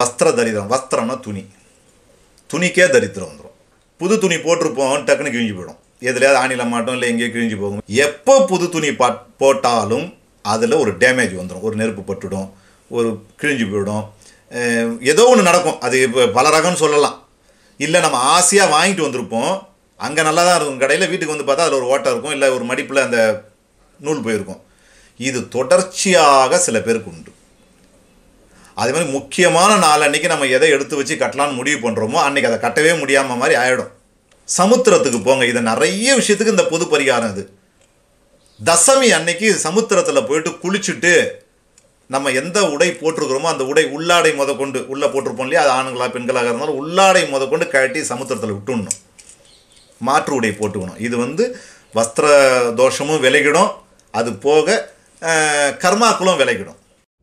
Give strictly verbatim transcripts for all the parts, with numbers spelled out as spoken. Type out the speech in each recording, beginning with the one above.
வஸ்திர தரித்திரம். வஸ்திரம்னா துணி. துணிக்கே தரித்திரம் வந்துடும். புது துணி போட்டிருப்போம், டக்குன்னு கிழிஞ்சு போயிடும். எதுலையாவது ஆணில மாட்டோம், இல்லை எங்கேயோ கிழிஞ்சு போகும். எப்போ புது துணி பா போட்டாலும் அதில் ஒரு டேமேஜ் வந்துடும். ஒரு நெருப்பு பட்டுடும், ஒரு கிழிஞ்சு போயிடும், ஏதோ ஒன்று நடக்கும். அது இப்போ பல ரகம்னு சொல்லலாம். இல்லை நம்ம ஆசையாக வாங்கிட்டு வந்திருப்போம், அங்கே நல்லா தான் இருக்கும், கடையில் வீட்டுக்கு வந்து பார்த்தா அதில் ஒரு ஓட்டை இருக்கும், இல்லை ஒரு மடிப்பில் அந்த நூல் போயிருக்கும். இது தொடர்ச்சியாக சில பேருக்கு உண்டு. அதே மாதிரி முக்கியமான நாள் அன்றைக்கி நம்ம எதை எடுத்து வச்சு கட்டலான்னு முடிவு பண்ணுறோமோ அன்றைக்கி அதை கட்டவே முடியாமல் மாதிரி ஆகிடும். சமுத்திரத்துக்கு போங்க. இதை நிறைய விஷயத்துக்கு இந்த பொது பரிகாரம் இது. தசமி அன்னைக்கு சமுத்திரத்தில் போயிட்டு குளிச்சுட்டு நம்ம எந்த உடை போட்டிருக்கிறோமோ அந்த உடை உள்ளாடை முத கொண்டு உள்ளே போட்டிருப்போம் இல்லையா, அது ஆண்களா பெண்களாக இருந்தாலும் உள்ளாடை முத கொண்டு கழட்டி சமுத்திரத்தில் விட்டுடணும். மாற்று உடை போட்டுக்கணும். இது வந்து வஸ்திர தோஷமும் விலகிடும், அது போக கர்மாக்களும் விலகிடும்.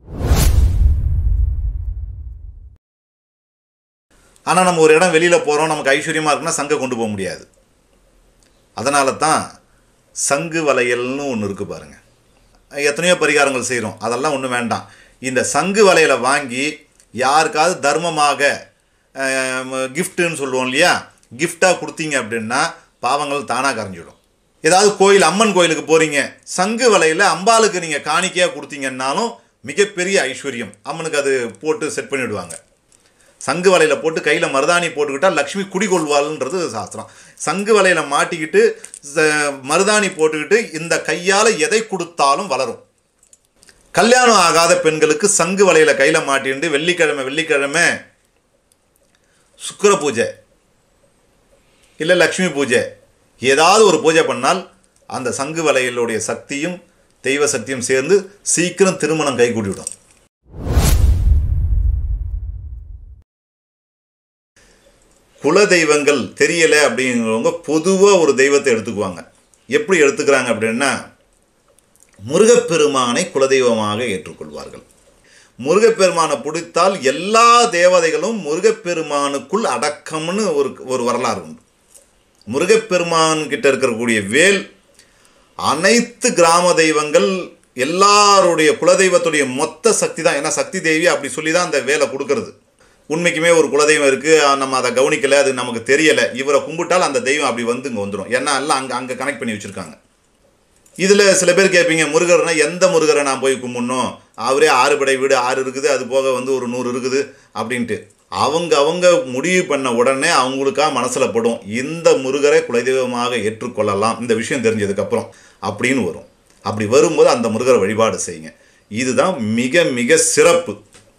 ஆனால் நம்ம ஒரு இடம் வெளியில் போகிறோம், நமக்கு ஐஸ்வர்யமாக இருக்குன்னா சங்கை கொண்டு போக முடியாது. அதனால தான் சங்கு வளையல்னு ஒன்று இருக்குது பாருங்கள். எத்தனையோ பரிகாரங்கள் செய்கிறோம், அதெல்லாம் ஒன்றும் வேண்டாம். இந்த சங்கு வளையலை வாங்கி யாருக்காவது தர்மமாக கிஃப்ட்டுன்னு சொல்லுவோம் இல்லையா, கிஃப்டாக கொடுத்தீங்க அப்படின்னா பாவங்கள் தானாக கரைஞ்சிடும். ஏதாவது கோயில், அம்மன் கோயிலுக்கு போகிறீங்க, சங்கு வலையில் அம்பாளுக்கு நீங்கள் காணிக்கையாக கொடுத்தீங்கன்னாலும் மிகப்பெரிய ஐஸ்வர்யம். அம்மனுக்கு அது போட்டு செட் பண்ணிவிடுவாங்க. சங்கு வலையில் போட்டு கையில் மருதாணி போட்டுக்கிட்டால் லக்ஷ்மி குடிகொள்வாள்ன்றது சாஸ்திரம். சங்கு வலையில் மாட்டிக்கிட்டு மருதாணி போட்டுக்கிட்டு இந்த கையால் எதை கொடுத்தாலும் வளரும். கல்யாணம் ஆகாத பெண்களுக்கு சங்கு வலையில் கையில் மாட்டிட்டு வெள்ளிக்கிழமை வெள்ளிக்கிழமை சுக்கிர பூஜை இல்லை லக்ஷ்மி பூஜை ஏதாவது ஒரு பூஜை பண்ணால் அந்த சங்கு வலையிலுடைய சக்தியும் தெய்வ சக்தியும் சேர்ந்து சீக்கிரம் திருமணம் கைகூடிவிடும். குல தெய்வங்கள் தெரியலை அப்படிங்கிறவங்க பொதுவாக ஒரு தெய்வத்தை எடுத்துக்குவாங்க. எப்படி எடுத்துக்கிறாங்க அப்படின்னா, முருகப்பெருமானை குலதெய்வமாக ஏற்றுக்கொள்வார்கள். முருகப்பெருமானை பிடித்தால் எல்லா தேவதைகளும் முருகப்பெருமானுக்குள் அடக்கம்னு ஒரு ஒரு வரலாறு உண்டு. முருகப்பெருமான் கிட்ட இருக்கக்கூடிய வேல் அனைத்து கிராம தெய்வங்கள் எல்லாருடைய குலதெய்வத்துடைய மொத்த சக்தி தான். ஏன்னா சக்தி தேவி அப்படி சொல்லி தான் அந்த வேலை கொடுக்கறது. உண்மைக்குமே ஒரு குலதெய்வம் இருக்குது, நம்ம அதை கவனிக்கலை, அது நமக்கு தெரியலை. இவரை கும்பிட்டால் அந்த தெய்வம் அப்படி வந்து இங்கே வந்துடும். ஏன்னா எல்லாம் அங்கே அங்கே கனெக்ட் பண்ணி வச்சுருக்காங்க. இதில் சில பேர் கேட்பீங்க, முருகர்னா எந்த முருகரை நான் போய் கும்பிடணும், அவரே ஆறு படை வீடு ஆறு இருக்குது, அது போக வந்து ஒரு நூறு இருக்குது அப்படின்ட்டு. அவங்க அவங்க முடிவு பண்ண உடனே அவங்களுக்காக மனசில் படும், இந்த முருகரை குலதெய்வமாக ஏற்றுக்கொள்ளலாம் இந்த விஷயம் தெரிஞ்சதுக்கப்புறம் அப்படின்னு வரும். அப்படி வரும்போது அந்த முருகரை வழிபாடு செய்யுங்க. இதுதான் மிக மிக சிறப்பு.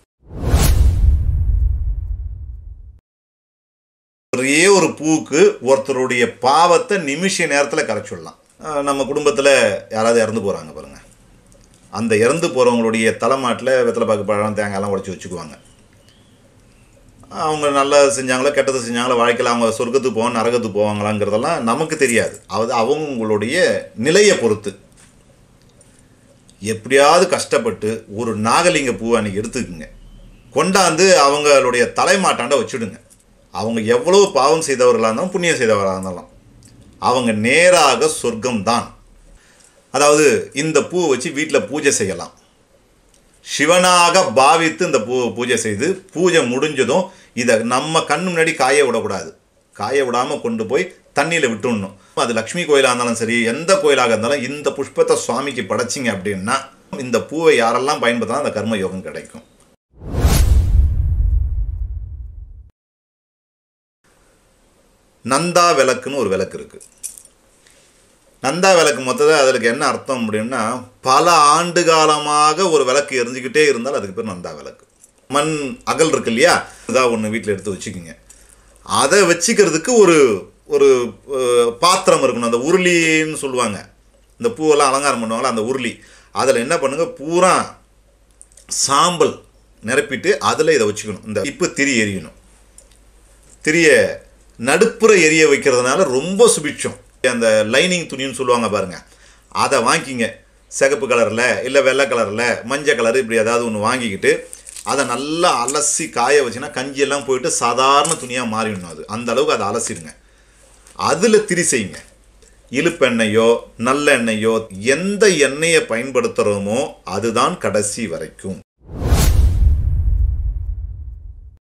ஒரே ஒரு பூவுக்கு ஒருத்தருடைய பாவத்தை நிமிஷ நேரத்தில் கரைச்சிடலாம். நம்ம குடும்பத்தில் யாராவது இறந்து போகிறாங்க பாருங்கள், அந்த இறந்து போகிறவங்களுடைய தலைமாட்டில் வெத்தலை பாக்கு பழம் தேங்காயெல்லாம் உடச்சி வச்சுக்குவாங்க. அவங்க நல்லது செஞ்சாங்களோ கெட்டது செஞ்சாங்களோ வாழ்க்கையில் அவங்க சொர்க்கத்துக்கு போவாங்க நரகத்துக்கு போவாங்களாங்கிறதெல்லாம் நமக்கு தெரியாது. அது அவங்களுடைய நிலையை பொறுத்து. எப்படியாவது கஷ்டப்பட்டு ஒரு நாகலிங்க பூவை அன்றைக்கி எடுத்துக்குங்க, கொண்டாந்து அவங்களுடைய தலைமாட்டாண்ட வச்சுடுங்க. அவங்க எவ்வளோ பாவம் செய்தவர்களாக இருந்தாலும் புண்ணியம் செய்தவர்களாக இருந்தாலும் அவங்க நேராக சொர்க்கம்தான். அதாவது இந்த பூவை வச்சு வீட்டில் பூஜை செய்யலாம். சிவனாக பாவித்து இந்த பூ பூஜை செய்து பூஜை முடிஞ்சதும் இதை நம்ம கண் முன்னாடி காய விடக்கூடாது. காய விடாமல் கொண்டு போய் தண்ணியில் விட்டுடணும். அது லக்ஷ்மி கோயிலாக இருந்தாலும் சரி, எந்த கோயிலாக இருந்தாலும் இந்த புஷ்பத்தை சுவாமிக்கு படைச்சிங்க அப்படின்னா இந்த பூவை யாரெல்லாம் பயன்படுத்தினா அந்த கர்ம யோகம் கிடைக்கும். நந்தா விளக்குன்னு ஒரு விளக்கு இருக்குது. நந்தா விளக்கு மொத்தத்தில் அதுக்கு என்ன அர்த்தம் அப்படின்னா, பல ஆண்டு காலமாக ஒரு விளக்கு எரிஞ்சிக்கிட்டே இருந்தால் அதுக்கு பேர் நந்தா விளக்கு. மண் அகல் இருக்கு இல்லையா, இதாக ஒன்று வீட்டில் எடுத்து வச்சுக்கிங்க. அதை வச்சுக்கிறதுக்கு ஒரு ஒரு பாத்திரம் இருக்கணும். அந்த உருளின்னு சொல்லுவாங்க, இந்த பூவெல்லாம் அலங்காரம் பண்ணுவாங்களா அந்த உருளி. அதில் என்ன பண்ணுங்க, பூரா சாம்பல் நிரப்பிட்டு அதில் இதை வச்சுக்கணும். இந்த இப்போ திரி எரியணும். திரிய நடுப்புற எரிய வைக்கிறதுனால ரொம்ப சுபிட்சம். அந்த லைனிங் துணின்னு சொல்லுவாங்க பாருங்கள், அதை வாங்கிக்கிங்க. சிகப்பு கலரில் இல்லை வெள்ளை கலரில் மஞ்சள் கலர் இப்படி ஏதாவது ஒன்று வாங்கிக்கிட்டு அதை நல்லா அலசி காய வச்சுன்னா கஞ்சியெல்லாம் போயிட்டு சாதாரண துணியாக மாறிடணும். அது அந்த அளவுக்கு அதை அலசிடுங்க. அதில் திரி செய்யுங்க. இழுப்பெண்ணெயோ நல்லெண்ணெயோ எந்த எண்ணெயை பயன்படுத்துகிறோமோ அதுதான் கடைசி வரைக்கும்.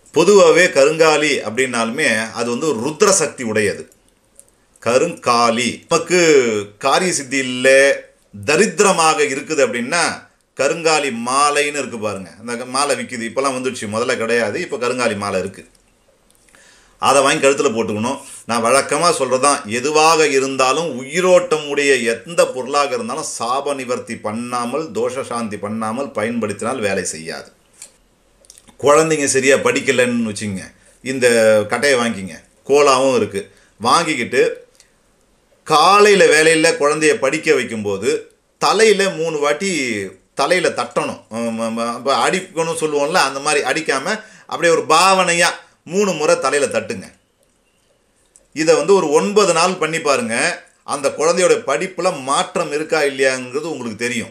பொதுவாகவே கருங்காலி அப்படின்னாலுமே அது வந்து ருத்ர சக்தி உடையது. கருங்காலி நமக்கு காரிய சித்தி இல்லை, தரித்திரமாக இருக்குது அப்படின்னா கருங்காலி மாலைன்னு இருக்குது பாருங்கள். அந்த மாலை விற்கிது, இப்போலாம் வந்துடுச்சு, முதல்ல கிடையாது, இப்போ கருங்காலி மாலை இருக்குது. அதை வாங்கி கழுத்தில் போட்டுக்கணும். நான் வழக்கமாக சொல்கிறது தான், எதுவாக இருந்தாலும் உயிரோட்டம் உடைய எந்த பொருளாக இருந்தாலும் சாப நிவர்த்தி பண்ணாமல் தோஷ சாந்தி பண்ணாமல் பயன்படுத்தினால் வேலை செய்யாது. குழந்தைங்க சரியாக படிக்கலைன்னு வச்சுங்க, இந்த கட்டையை வாங்கிங்க, கோலாவும் இருக்குது, வாங்கிக்கிட்டு காலையில் வேலையில் குழந்தைய படிக்க வைக்கும்போது தலையில் மூணு வாட்டி தலையில் தட்டணும். இப்போ அடிக்கணும் சொல்லுவோம்ல, அந்த மாதிரி அடிக்காமல் அப்படியே ஒரு பாவனையாக மூணு முறை தலையில் தட்டுங்க. இதை வந்து ஒரு ஒன்பது நாள் பண்ணி பாருங்கள். அந்த குழந்தையோட படிப்பில் மாற்றம் இருக்கா இல்லையாங்கிறது உங்களுக்கு தெரியும்.